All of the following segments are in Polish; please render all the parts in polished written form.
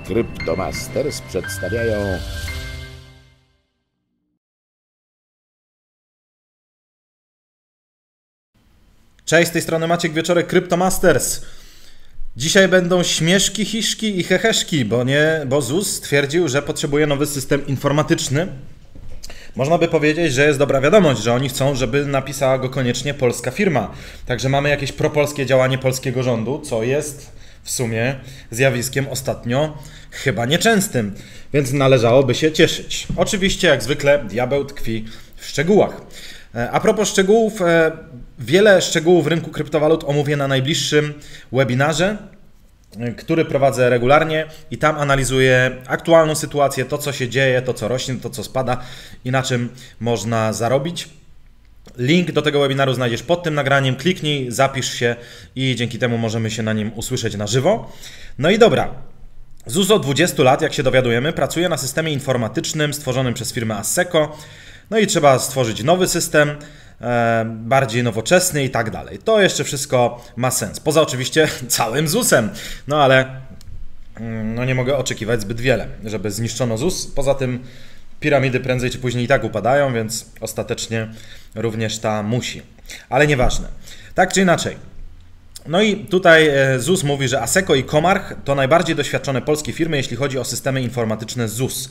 Cryptomasters przedstawiają Cześć, z tej strony Maciek Wieczorek, Cryptomasters. Dzisiaj będą śmieszki, hiszki i heheszki, bo ZUS stwierdził, że potrzebuje nowy system informatyczny. Można by powiedzieć, że jest dobra wiadomość, że oni chcą, żeby napisała go koniecznie polska firma. Także mamy jakieś propolskie działanie polskiego rządu, co jest w sumie zjawiskiem ostatnio chyba nieczęstym, więc należałoby się cieszyć. Oczywiście, jak zwykle, diabeł tkwi w szczegółach. A propos szczegółów, wiele szczegółów rynku kryptowalut omówię na najbliższym webinarze, który prowadzę regularnie i tam analizuję aktualną sytuację, to co się dzieje, to co rośnie, to co spada i na czym można zarobić. Link do tego webinaru znajdziesz pod tym nagraniem, kliknij, zapisz się i dzięki temu możemy się na nim usłyszeć na żywo. No i dobra, ZUS od 20 lat, jak się dowiadujemy, pracuje na systemie informatycznym stworzonym przez firmę Asseco. No i trzeba stworzyć nowy system, bardziej nowoczesny i tak dalej. To jeszcze wszystko ma sens. Poza oczywiście całym ZUS-em. No ale nie mogę oczekiwać zbyt wiele, żeby zniszczono ZUS. Poza tym piramidy prędzej czy później i tak upadają, więc ostatecznie również ta musi. Ale nieważne. Tak czy inaczej. No i tutaj ZUS mówi, że Asseco i Comarch to najbardziej doświadczone polskie firmy, jeśli chodzi o systemy informatyczne ZUS.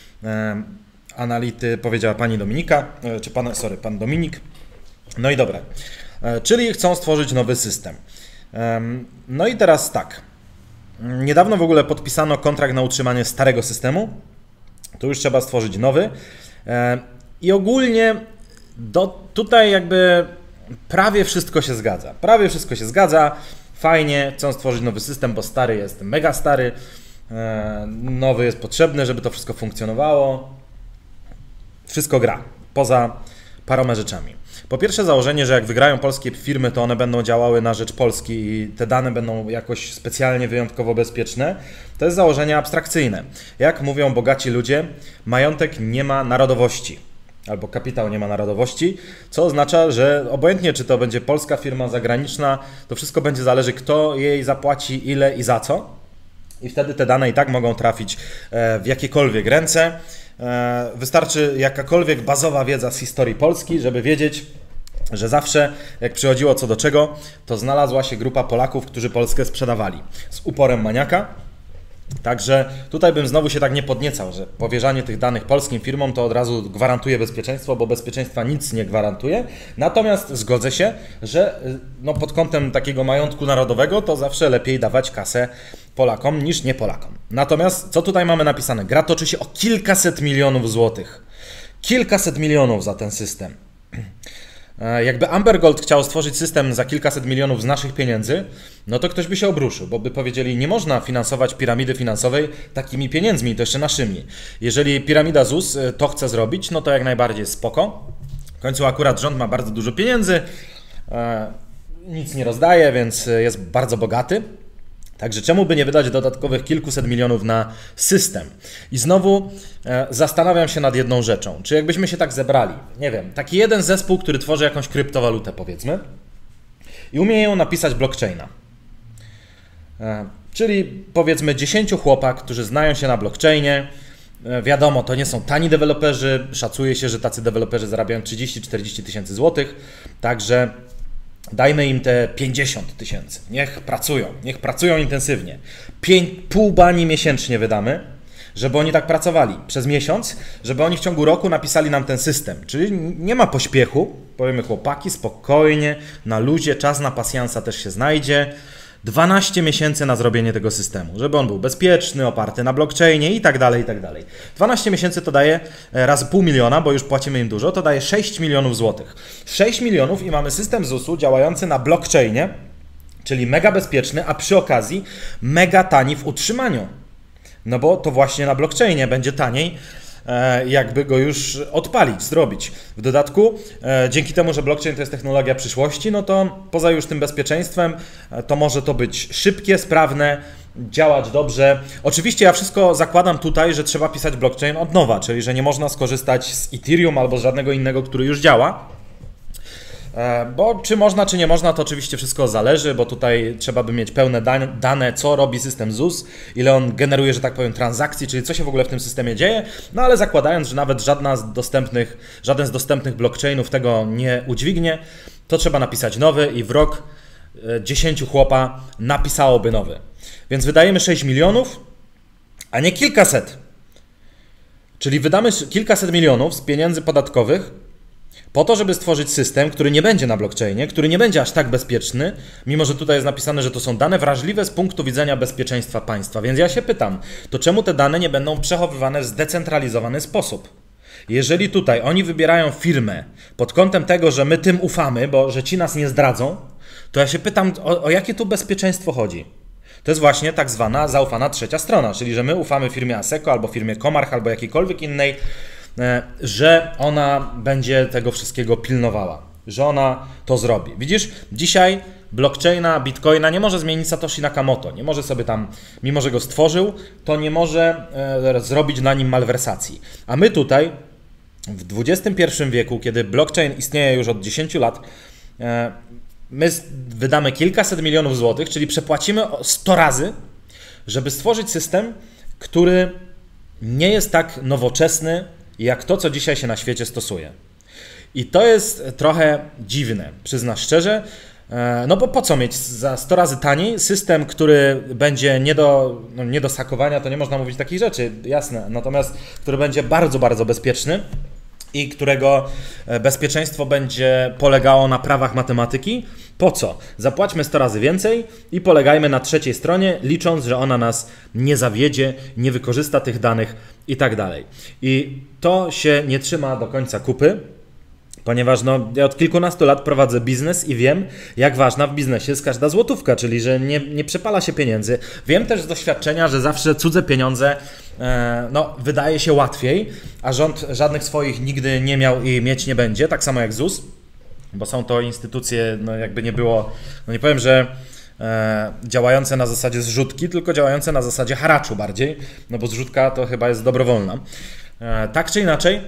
Anality powiedziała pani Dominika, czy pan Dominik. No i dobra, czyli chcą stworzyć nowy system. No i teraz tak, niedawno w ogóle podpisano kontrakt na utrzymanie starego systemu, tu już trzeba stworzyć nowy i ogólnie tutaj jakby prawie wszystko się zgadza, fajnie, chcą stworzyć nowy system, bo stary jest mega stary, nowy jest potrzebny, żeby to wszystko funkcjonowało. Wszystko gra, poza paroma rzeczami. Po pierwsze założenie, że jak wygrają polskie firmy, to one będą działały na rzecz Polski i te dane będą jakoś specjalnie wyjątkowo bezpieczne. To jest założenie abstrakcyjne. Jak mówią bogaci ludzie, majątek nie ma narodowości. Albo kapitał nie ma narodowości, co oznacza, że obojętnie czy to będzie polska firma, zagraniczna, to wszystko będzie zależy, kto jej zapłaci, ile i za co. I wtedy te dane i tak mogą trafić w jakiekolwiek ręce. Wystarczy jakakolwiek bazowa wiedza z historii Polski, żeby wiedzieć, że zawsze jak przychodziło co do czego, to znalazła się grupa Polaków, którzy Polskę sprzedawali z uporem maniaka. Także tutaj bym znowu się tak nie podniecał, że powierzanie tych danych polskim firmom to od razu gwarantuje bezpieczeństwo, bo bezpieczeństwa nic nie gwarantuje. Natomiast zgodzę się, że pod kątem takiego majątku narodowego to zawsze lepiej dawać kasę Polakom niż nie Polakom. Natomiast co tutaj mamy napisane? Gra toczy się o kilkaset milionów złotych. Kilkaset milionów za ten system. Jakby Amber Gold chciał stworzyć system za kilkaset milionów z naszych pieniędzy, no to ktoś by się obruszył, bo by powiedzieli, nie można finansować piramidy finansowej takimi pieniędzmi, to jeszcze naszymi. Jeżeli piramida ZUS to chce zrobić, no to jak najbardziej spoko. W końcu akurat rząd ma bardzo dużo pieniędzy, nic nie rozdaje, więc jest bardzo bogaty. Także czemu by nie wydać dodatkowych kilkuset milionów na system? I znowu zastanawiam się nad jedną rzeczą. Czy jakbyśmy się tak zebrali, nie wiem, taki jeden zespół, który tworzy jakąś kryptowalutę powiedzmy i umie ją napisać blockchaina. Czyli powiedzmy 10 chłopak, którzy znają się na blockchainie. Wiadomo, to nie są tani deweloperzy. Szacuje się, że tacy deweloperzy zarabiają 30-40 tysięcy złotych. Także dajmy im te 50 tysięcy. Niech pracują intensywnie. Pół bani miesięcznie wydamy, żeby oni tak pracowali przez miesiąc, żeby oni w ciągu roku napisali nam ten system. Czyli nie ma pośpiechu. Powiemy chłopaki, spokojnie, na luzie, czas na pasjansa też się znajdzie. 12 miesięcy na zrobienie tego systemu, żeby on był bezpieczny, oparty na blockchainie i tak dalej, i tak dalej. 12 miesięcy to daje razy pół miliona, bo już płacimy im dużo, to daje 6 milionów złotych. 6 milionów i mamy system ZUS-u działający na blockchainie, czyli mega bezpieczny, a przy okazji mega tani w utrzymaniu. No bo to właśnie na blockchainie będzie taniej, jakby go już odpalić, zrobić. W dodatku, dzięki temu, że blockchain to jest technologia przyszłości, no to poza już tym bezpieczeństwem, to może to być szybkie, sprawne, działać dobrze. Oczywiście ja wszystko zakładam tutaj, że trzeba pisać blockchain od nowa, czyli że nie można skorzystać z Ethereum albo z żadnego innego, który już działa. Bo czy można, czy nie można, to oczywiście wszystko zależy, bo tutaj trzeba by mieć pełne dane, co robi system ZUS, ile on generuje, że tak powiem, transakcji, czyli co się w ogóle w tym systemie dzieje, no ale zakładając, że nawet żaden z dostępnych blockchainów tego nie udźwignie, to trzeba napisać nowy i w rok 10 chłopa napisałoby nowy. Więc wydajemy 6 milionów, a nie kilkaset. Czyli wydamy kilkaset milionów z pieniędzy podatkowych po to, żeby stworzyć system, który nie będzie na blockchainie, który nie będzie aż tak bezpieczny, mimo że tutaj jest napisane, że to są dane wrażliwe z punktu widzenia bezpieczeństwa państwa. Więc ja się pytam, to czemu te dane nie będą przechowywane w zdecentralizowany sposób? Jeżeli tutaj oni wybierają firmę pod kątem tego, że my tym ufamy, że ci nas nie zdradzą, to ja się pytam, o jakie tu bezpieczeństwo chodzi? To jest właśnie tak zwana zaufana trzecia strona, czyli że my ufamy firmie Asseco albo firmie Comarch albo jakiejkolwiek innej, że ona będzie tego wszystkiego pilnowała, że ona to zrobi. Widzisz, dzisiaj blockchaina, bitcoina nie może zmienić Satoshi Nakamoto, nie może sobie tam, mimo że go stworzył, to nie może zrobić na nim malwersacji. A my tutaj w XXI wieku, kiedy blockchain istnieje już od 10 lat, my wydamy kilkaset milionów złotych, czyli przepłacimy 100 razy, żeby stworzyć system, który nie jest tak nowoczesny, jak to, co dzisiaj się na świecie stosuje. I to jest trochę dziwne, przyznam szczerze, no bo po co mieć za 100 razy taniej system, który będzie nie do sakowania, to nie można mówić takich rzeczy, jasne, natomiast który będzie bardzo, bardzo bezpieczny i którego bezpieczeństwo będzie polegało na prawach matematyki. Po co? Zapłaćmy 100 razy więcej i polegajmy na trzeciej stronie, licząc, że ona nas nie zawiedzie, nie wykorzysta tych danych i tak dalej. I to się nie trzyma do końca kupy, ponieważ ja od kilkunastu lat prowadzę biznes i wiem, jak ważna w biznesie jest każda złotówka, czyli że nie przepala się pieniędzy. Wiem też z doświadczenia, że zawsze cudze pieniądze wydaje się łatwiej, a rząd żadnych swoich nigdy nie miał i mieć nie będzie, tak samo jak ZUS, bo są to instytucje, jakby nie było, nie powiem, że działające na zasadzie zrzutki, tylko działające na zasadzie haraczu bardziej, bo zrzutka to chyba jest dobrowolna. Tak czy inaczej,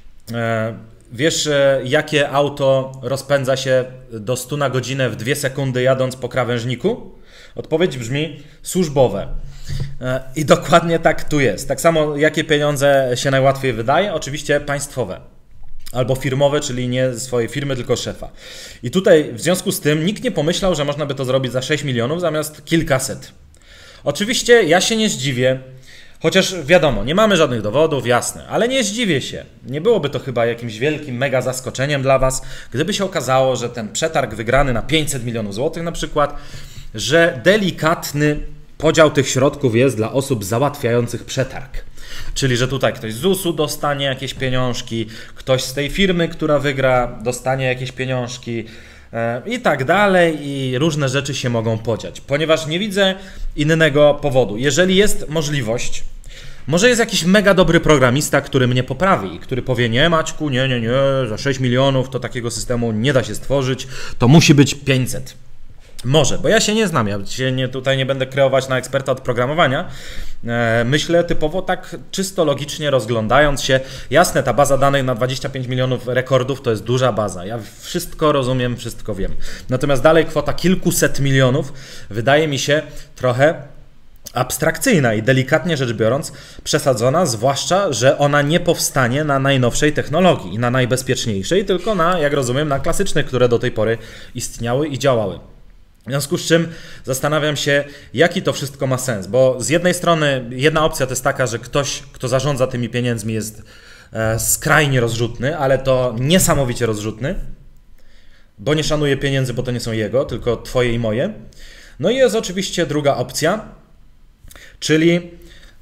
wiesz, jakie auto rozpędza się do 100 na godzinę w 2 sekundy jadąc po krawężniku? Odpowiedź brzmi służbowe. I dokładnie tak tu jest. Tak samo jakie pieniądze się najłatwiej wydaje? Oczywiście państwowe. Albo firmowe, czyli nie swojej firmy, tylko szefa. I tutaj w związku z tym nikt nie pomyślał, że można by to zrobić za 6 milionów zamiast kilkaset. Oczywiście ja się nie zdziwię, chociaż wiadomo, nie mamy żadnych dowodów, jasne, ale nie zdziwię się. Nie byłoby to chyba jakimś wielkim, mega zaskoczeniem dla Was, gdyby się okazało, że ten przetarg wygrany na 500 milionów złotych na przykład, że delikatny podział tych środków jest dla osób załatwiających przetarg. Czyli, że tutaj ktoś z ZUS-u dostanie jakieś pieniążki, ktoś z tej firmy, która wygra, dostanie jakieś pieniążki i tak dalej i różne rzeczy się mogą podziać, ponieważ nie widzę innego powodu. Jeżeli jest możliwość, może jest jakiś mega dobry programista, który mnie poprawi i który powie, nie Maćku, nie, za 6 milionów to takiego systemu nie da się stworzyć, to musi być 500. Może, bo ja się nie znam, ja się tutaj nie będę kreować na eksperta od programowania. Myślę typowo tak czysto logicznie rozglądając się. Jasne, ta baza danych na 25 milionów rekordów to jest duża baza. Ja wszystko rozumiem, wszystko wiem. Natomiast dalej kwota kilkuset milionów wydaje mi się trochę abstrakcyjna i delikatnie rzecz biorąc przesadzona, zwłaszcza, że ona nie powstanie na najnowszej technologii i na najbezpieczniejszej, tylko na, jak rozumiem, na klasycznych, które do tej pory istniały i działały. W związku z czym zastanawiam się, jaki to wszystko ma sens, bo z jednej strony jedna opcja to jest taka, że ktoś, kto zarządza tymi pieniędzmi jest skrajnie rozrzutny, ale to niesamowicie rozrzutny, bo nie szanuje pieniędzy, bo to nie są jego, tylko twoje i moje. No i jest oczywiście druga opcja, czyli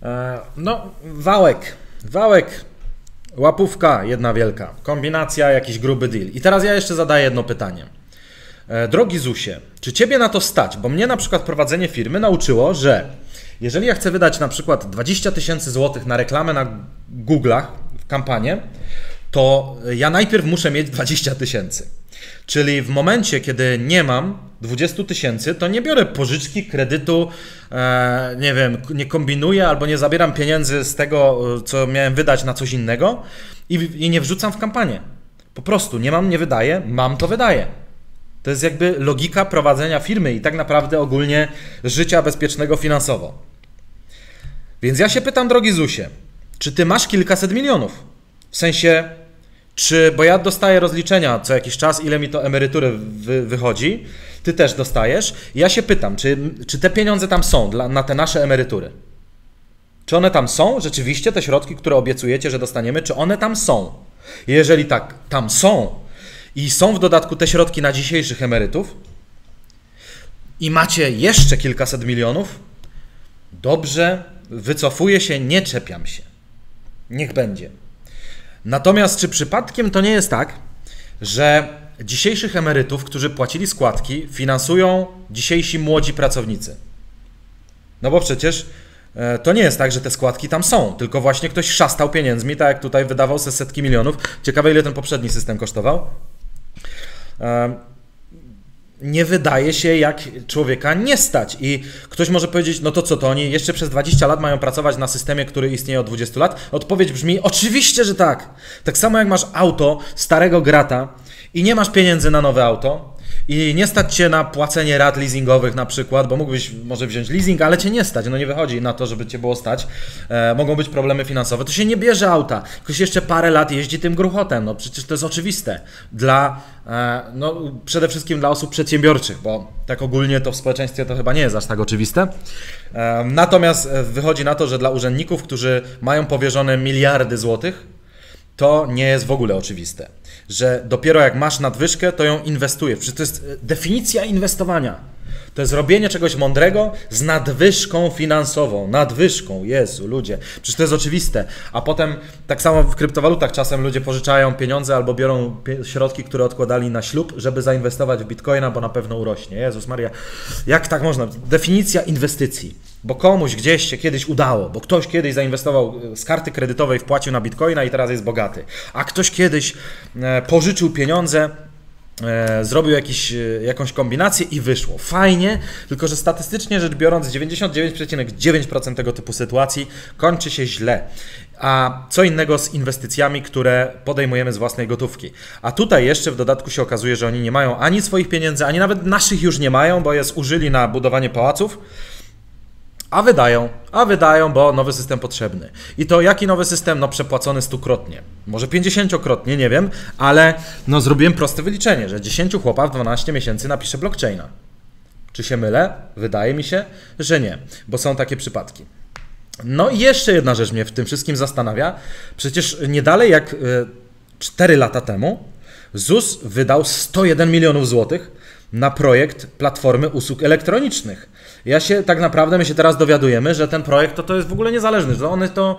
wałek, łapówka jedna wielka, kombinacja, jakiś gruby deal. I teraz ja jeszcze zadaję jedno pytanie. Drogi Zusie, czy Ciebie na to stać? Bo mnie na przykład prowadzenie firmy nauczyło, że jeżeli ja chcę wydać na przykład 20 000 złotych na reklamę na Google'ach w kampanię, to ja najpierw muszę mieć 20 000. Czyli w momencie, kiedy nie mam 20 000, to nie biorę pożyczki, kredytu, nie wiem, nie kombinuję albo nie zabieram pieniędzy z tego, co miałem wydać na coś innego i nie wrzucam w kampanię. Po prostu nie mam, nie wydaję, mam, to wydaję. To jest jakby logika prowadzenia firmy i tak naprawdę ogólnie życia bezpiecznego finansowo. Więc ja się pytam, drogi Zusie, czy ty masz kilkaset milionów? W sensie, bo ja dostaję rozliczenia co jakiś czas, ile mi to emerytury wychodzi, ty też dostajesz. I ja się pytam, czy te pieniądze tam są na te nasze emerytury? Czy one tam są? Rzeczywiście te środki, które obiecujecie, że dostaniemy, czy one tam są? Jeżeli tak, tam są i są w dodatku te środki na dzisiejszych emerytów i macie jeszcze kilkaset milionów, dobrze, wycofuję się, nie czepiam się. Niech będzie. Natomiast czy przypadkiem to nie jest tak, że dzisiejszych emerytów, którzy płacili składki, finansują dzisiejsi młodzi pracownicy? No bo przecież to nie jest tak, że te składki tam są, tylko właśnie ktoś szastał pieniędzmi, tak jak tutaj wydawał se setki milionów. Ciekawe, ile ten poprzedni system kosztował. Nie wydaje się, jak człowieka nie stać. I ktoś może powiedzieć, no to co, to oni jeszcze przez 20 lat mają pracować na systemie, który istnieje od 20 lat? Odpowiedź brzmi, oczywiście, że tak. Tak samo jak masz auto starego grata i nie masz pieniędzy na nowe auto i nie stać cię na płacenie rat leasingowych na przykład, bo mógłbyś może wziąć leasing, ale cię nie stać, no nie wychodzi na to, żeby cię było stać. Mogą być problemy finansowe, to się nie bierze auta, tylko się jeszcze parę lat jeździ tym gruchotem, no przecież to jest oczywiste. Przede wszystkim dla osób przedsiębiorczych, bo tak ogólnie to w społeczeństwie to chyba nie jest aż tak oczywiste. Natomiast wychodzi na to, że dla urzędników, którzy mają powierzone miliardy złotych, to nie jest w ogóle oczywiste, że dopiero jak masz nadwyżkę, to ją inwestujesz. Przecież to jest definicja inwestowania. To jest robienie czegoś mądrego z nadwyżką finansową. Nadwyżką, Jezu, ludzie. Przecież to jest oczywiste. A potem tak samo w kryptowalutach czasem ludzie pożyczają pieniądze albo biorą środki, które odkładali na ślub, żeby zainwestować w bitcoina, bo na pewno urośnie. Jezus Maria, jak tak można? Definicja inwestycji. Bo komuś gdzieś się kiedyś udało, bo ktoś kiedyś zainwestował z karty kredytowej, wpłacił na bitcoina i teraz jest bogaty. A ktoś kiedyś pożyczył pieniądze, zrobił jakąś kombinację i wyszło. Fajnie, tylko że statystycznie rzecz biorąc 99,9% tego typu sytuacji kończy się źle. A co innego z inwestycjami, które podejmujemy z własnej gotówki. A tutaj jeszcze w dodatku się okazuje, że oni nie mają ani swoich pieniędzy, ani nawet naszych już nie mają, bo je zużyli na budowanie pałaców. A wydają, bo nowy system potrzebny. I to jaki nowy system? No przepłacony 100-krotnie. Może 50-krotnie, nie wiem, ale no zrobiłem proste wyliczenie, że 10 chłopa w 12 miesięcy napisze blockchaina. Czy się mylę? Wydaje mi się, że nie, bo są takie przypadki. No i jeszcze jedna rzecz mnie w tym wszystkim zastanawia. Przecież nie dalej jak 4 lata temu ZUS wydał 101 milionów złotych na projekt Platformy Usług Elektronicznych. Tak naprawdę my się teraz dowiadujemy, że ten projekt to jest w ogóle niezależny, że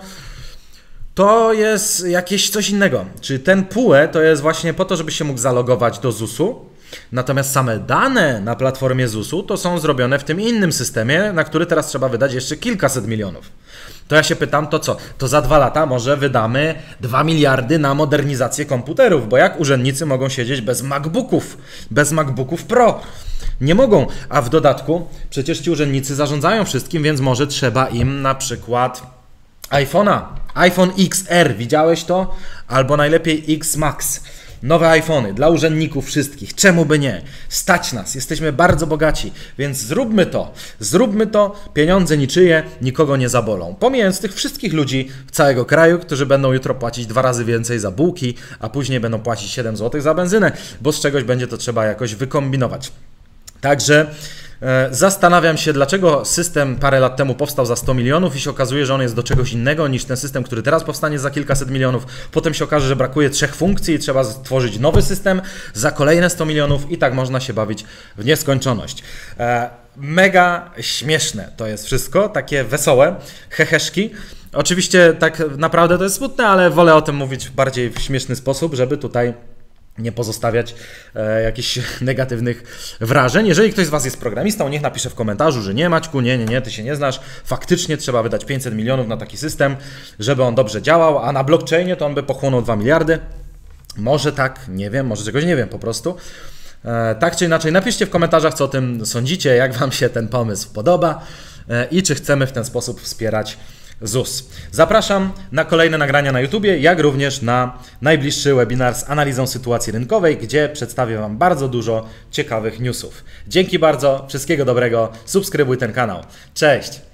to jest jakieś coś innego. Czyli ten PUE to jest właśnie po to, żeby się mógł zalogować do ZUS-u, natomiast same dane na platformie ZUS-u to są zrobione w tym innym systemie, na który teraz trzeba wydać jeszcze kilkaset milionów. To ja się pytam, to co? To za 2 lata może wydamy 2 miliardy na modernizację komputerów, bo jak urzędnicy mogą siedzieć bez MacBooków Pro? Nie mogą, a w dodatku przecież ci urzędnicy zarządzają wszystkim, więc może trzeba im na przykład iPhone XR, widziałeś to? Albo najlepiej X Max. Nowe iPhony dla urzędników wszystkich. Czemu by nie? Stać nas, jesteśmy bardzo bogaci, więc zróbmy to, pieniądze niczyje, nikogo nie zabolą. Pomijając tych wszystkich ludzi w całego kraju, którzy będą jutro płacić 2 razy więcej za bułki, a później będą płacić 7 zł za benzynę, bo z czegoś będzie to trzeba jakoś wykombinować. Także zastanawiam się, dlaczego system parę lat temu powstał za 100 milionów i się okazuje, że on jest do czegoś innego niż ten system, który teraz powstanie za kilkaset milionów. Potem się okaże, że brakuje 3 funkcji i trzeba stworzyć nowy system za kolejne 100 milionów i tak można się bawić w nieskończoność. Mega śmieszne to jest wszystko, takie wesołe, heheszki. Oczywiście tak naprawdę to jest smutne, ale wolę o tym mówić bardziej w śmieszny sposób, żeby tutaj nie pozostawiać jakichś negatywnych wrażeń. Jeżeli ktoś z Was jest programistą, niech napisze w komentarzu, że nie, Maćku, nie, Ty się nie znasz. Faktycznie trzeba wydać 500 milionów na taki system, żeby on dobrze działał, a na blockchainie to on by pochłonął 2 miliardy. Może tak, nie wiem, może czegoś nie wiem po prostu. Tak czy inaczej, napiszcie w komentarzach, co o tym sądzicie, jak Wam się ten pomysł podoba i czy chcemy w ten sposób wspierać ZUS. Zapraszam na kolejne nagrania na YouTubie, jak również na najbliższy webinar z analizą sytuacji rynkowej, gdzie przedstawię Wam bardzo dużo ciekawych newsów. Dzięki bardzo, wszystkiego dobrego, subskrybuj ten kanał. Cześć!